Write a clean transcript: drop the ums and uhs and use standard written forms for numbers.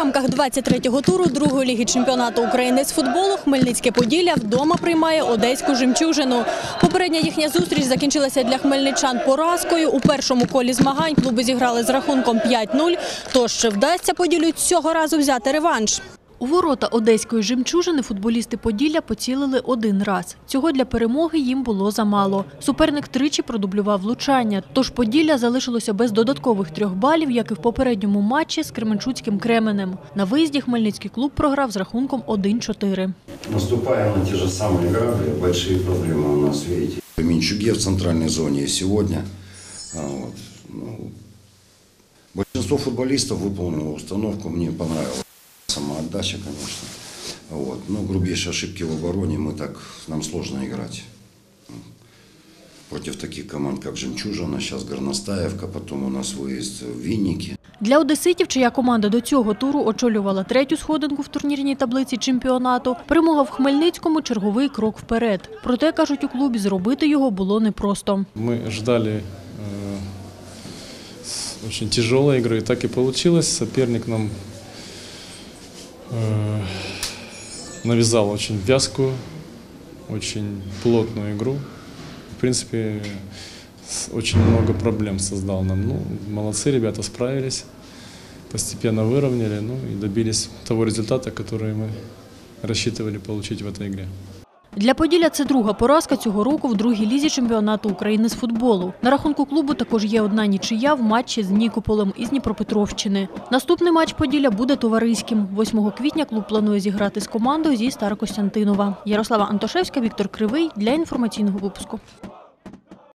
рамках 23-го туру другої ліги чемпіонату України з футболу Хмельницьке Поділля вдома приймає одеську «Жемчужину». Попередня їхня зустріч закінчилася для хмельничан поразкою. У першому колі змагань клуби зіграли з рахунком 5-0, тож чи вдасться Поділлю цього разу взяти реванш? У ворота одеської «Жемчужини» футболісти Поділля поцілили один раз. Цього для перемоги їм було замало. Суперник тричі продублював влучання, тож Поділля залишилося без додаткових 3 балів, як і в попередньому матчі з Кременчуцьким Кременем. На виїзді хмельницький клуб програв з рахунком 1-4. Наступаем на те же самые грабли, большие проблемы у нас, видите. Минчуге в центральной зоне сегодня. Большинство футболистов выполнило установку, мне понравилось. Самоотдача, конечно. Но грубейшие ошибки в обороне, нам сложно играть. Против таких команд, как «Жемчужина», сейчас Горностаевка, потом у нас выезд в Винники. Для одеситів, чия команда до цього туру очолювала 3-ю сходинку в турнірній таблиці чемпіонату, перемога в Хмельницькому – черговий крок вперед. Проте, кажуть у клубі, зробити його було непросто. Ми чекали дуже тяжелої гри, так і вийшло. Соперник нам навязал очень вязкую, очень плотную игру. В принципе, очень много проблем создал нам. Молодцы, ребята справились, постепенно выровняли, и добились того результата, который мы рассчитывали получить в этой игре. Для Поділля це друга поразка цього року в другій лізі чемпіонату України з футболу. На рахунку клубу також є одна нічия в матчі з Нікополем із Дніпропетровщини. Наступний матч Поділля буде товариським. 8 квітня клуб планує зіграти з командою зі Старокостянтинова. Ярослава Антошевська, Віктор Кривий для інформаційного випуску.